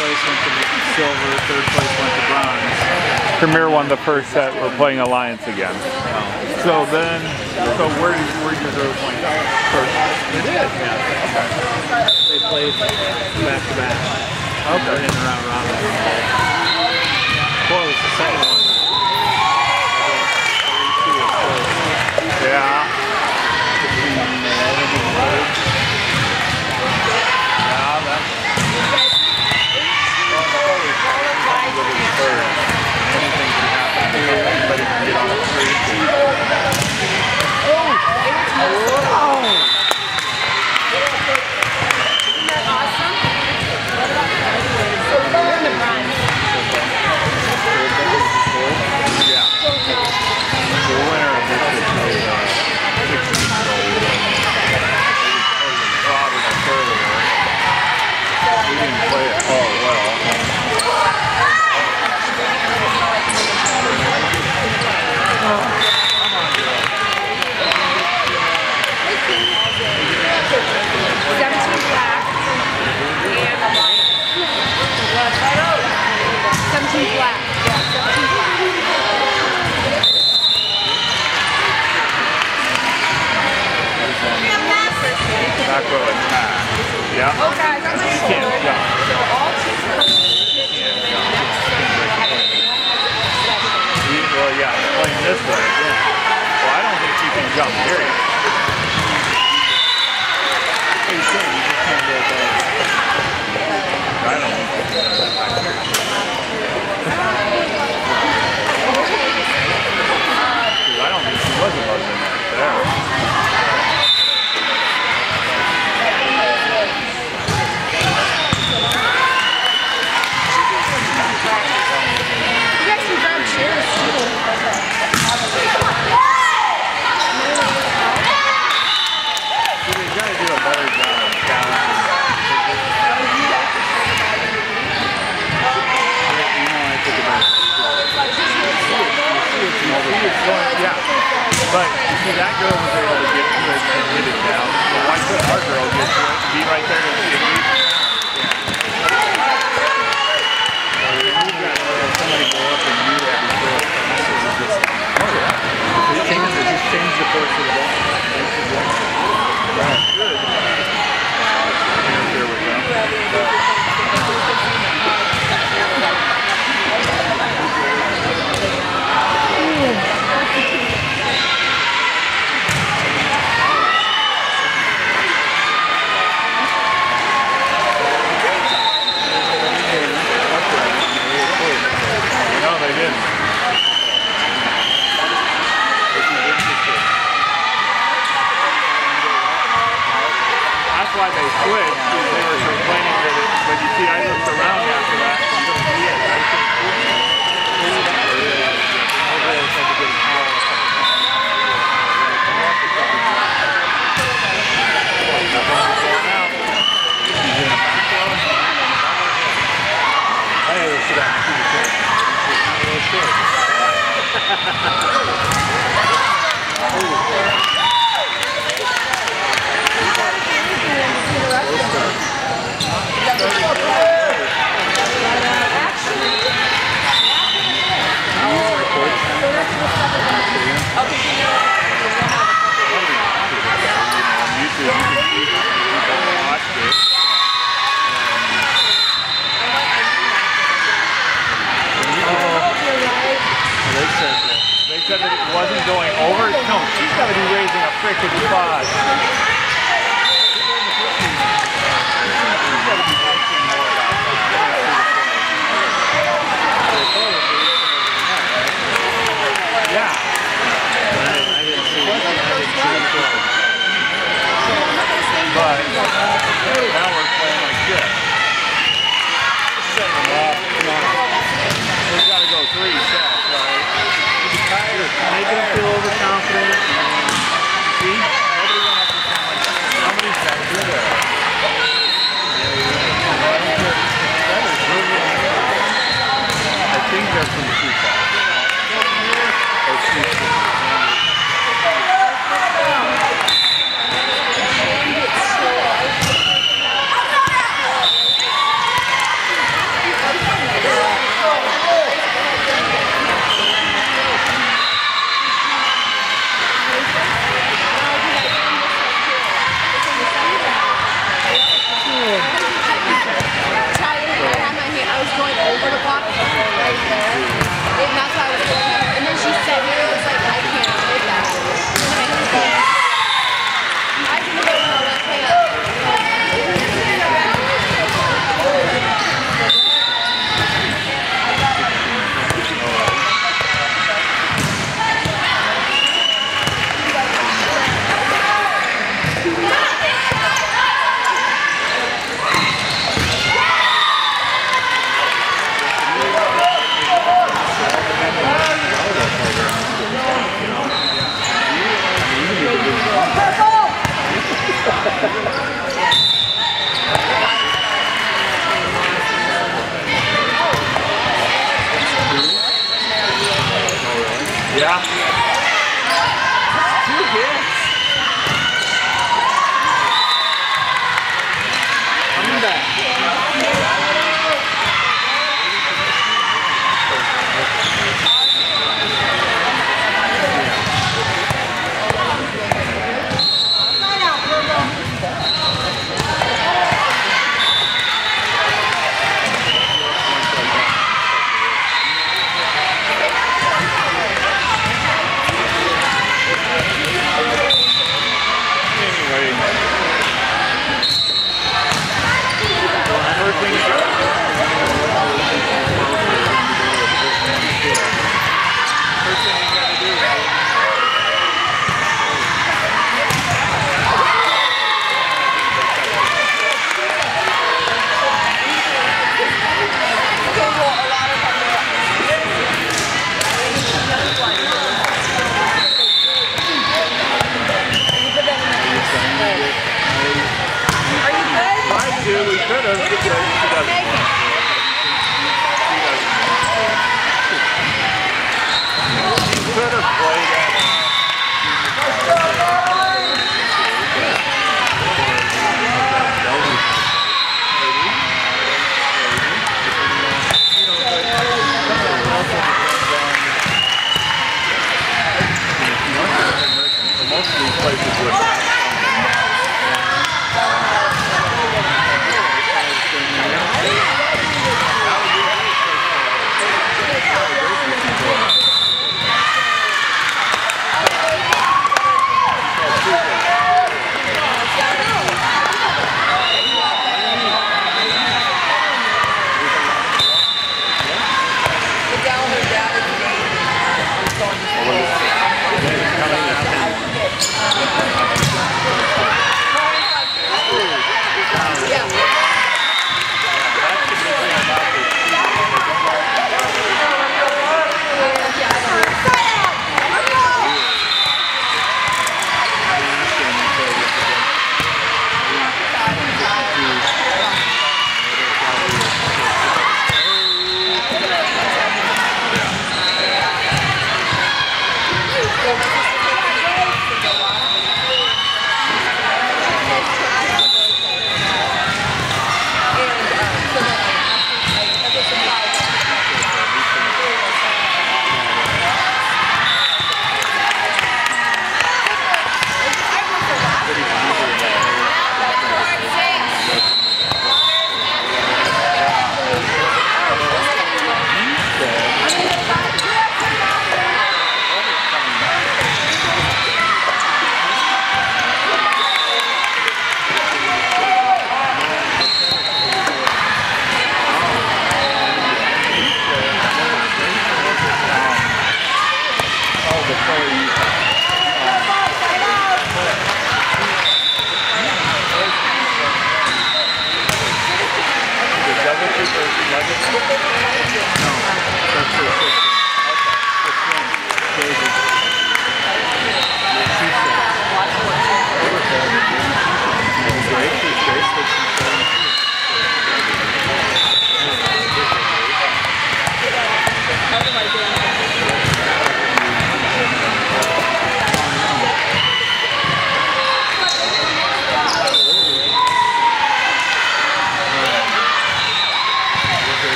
place went to silver, third place went to bronze. Premier won the first set. We're playing Alliance again. So then, where did your girls win first? They did, yeah. Okay. They played back to back. Okay. In the round robin. Close, the second one. Yeah. Anything can happen here. Anybody can get on a street. Isn't that awesome? So we're in the front. Yeah. The winner of this is 6 weeks old. Robert earlier. We didn't play it all well. Back row attack. Yeah. Oh, guys, I'm You can't jump. Well, yeah, playing this way. Yeah. Well, I don't think you can jump, period. You can, you just can't go above. I don't think you can go back here. Because I don't think she was above the net there. Yeah, but you see that girl was able to get to it and hit it down. So why couldn't our girl get to it and be right there and see it? Somebody go up and do that before it passes. Oh yeah. It just changed the course of the ball. Right. Good. Here we go. That's why they switched. They were complaining that it, but you see, I looked around after that. You don't see it. I couldn't see it. They said that it wasn't going over. No, she's got to be raising a frickin' spot. Yeah. I didn't see it. But now we're playing like this. Setting them off. Come on. We've got to go 3 sets, right? Making them feel overconfident. See? Nobody went up and down like that. How many sets are there? Yeah. 2 hits. Coming back.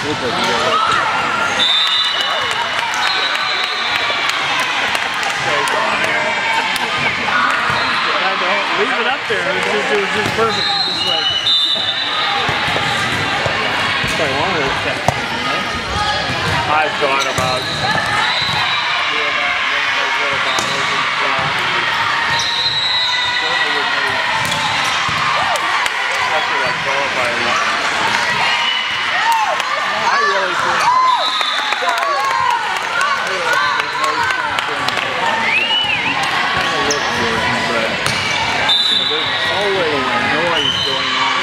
Leave it up there. It was just perfect. Just like. I've thought about doing that in those little bottles and stuff. Certainly would make, especially like qualify. I really think there's no sense in kind of look good, but you know, there's always noise going on.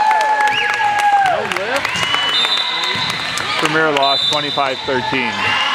Premier lost 25-13.